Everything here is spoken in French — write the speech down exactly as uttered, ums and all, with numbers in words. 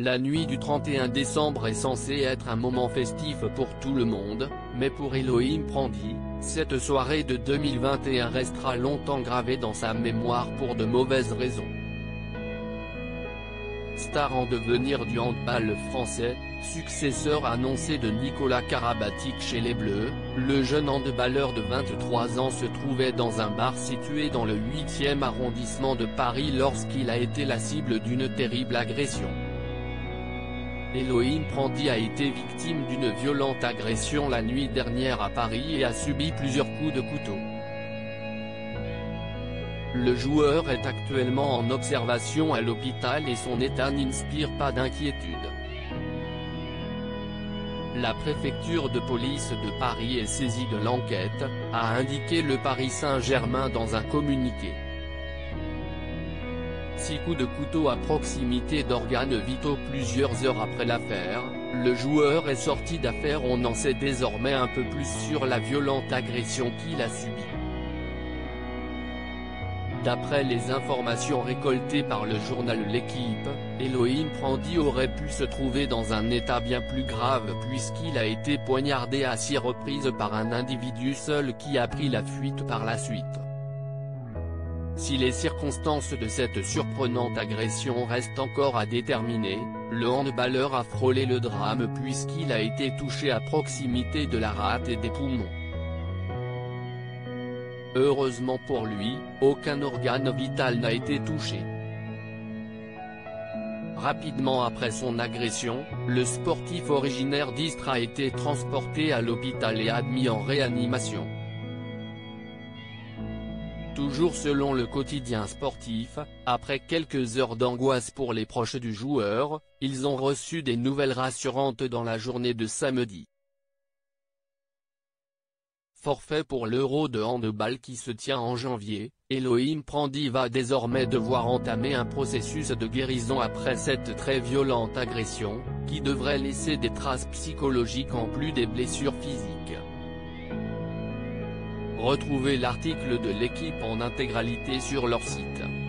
La nuit du trente et un décembre est censée être un moment festif pour tout le monde, mais pour Elohim Prandi, cette soirée de deux mille vingt et un restera longtemps gravée dans sa mémoire pour de mauvaises raisons. Star en devenir du handball français, successeur annoncé de Nicolas Karabatic chez les Bleus, le jeune handballeur de vingt-trois ans se trouvait dans un bar situé dans le huitième arrondissement de Paris lorsqu'il a été la cible d'une terrible agression. Elohim Prandi a été victime d'une violente agression la nuit dernière à Paris et a subi plusieurs coups de couteau. Le joueur est actuellement en observation à l'hôpital et son état n'inspire pas d'inquiétude. La préfecture de police de Paris est saisie de l'enquête, a indiqué le Paris Saint-Germain dans un communiqué. Six coups de couteau à proximité d'organes vitaux plusieurs heures après l'affaire, le joueur est sorti d'affaire. On en sait désormais un peu plus sur la violente agression qu'il a subie. D'après les informations récoltées par le journal L'Équipe, Elohim Prandi aurait pu se trouver dans un état bien plus grave puisqu'il a été poignardé à six reprises par un individu seul qui a pris la fuite par la suite. Si les circonstances de cette surprenante agression restent encore à déterminer, le handballeur a frôlé le drame puisqu'il a été touché à proximité de la rate et des poumons. Heureusement pour lui, aucun organe vital n'a été touché. Rapidement après son agression, le sportif originaire d'Istres a été transporté à l'hôpital et admis en réanimation. Toujours selon le quotidien sportif, après quelques heures d'angoisse pour les proches du joueur, ils ont reçu des nouvelles rassurantes dans la journée de samedi. Forfait pour l'Euro de handball qui se tient en janvier, Elohim Prandi va désormais devoir entamer un processus de guérison après cette très violente agression, qui devrait laisser des traces psychologiques en plus des blessures physiques. Retrouvez l'article de l'Équipe en intégralité sur leur site.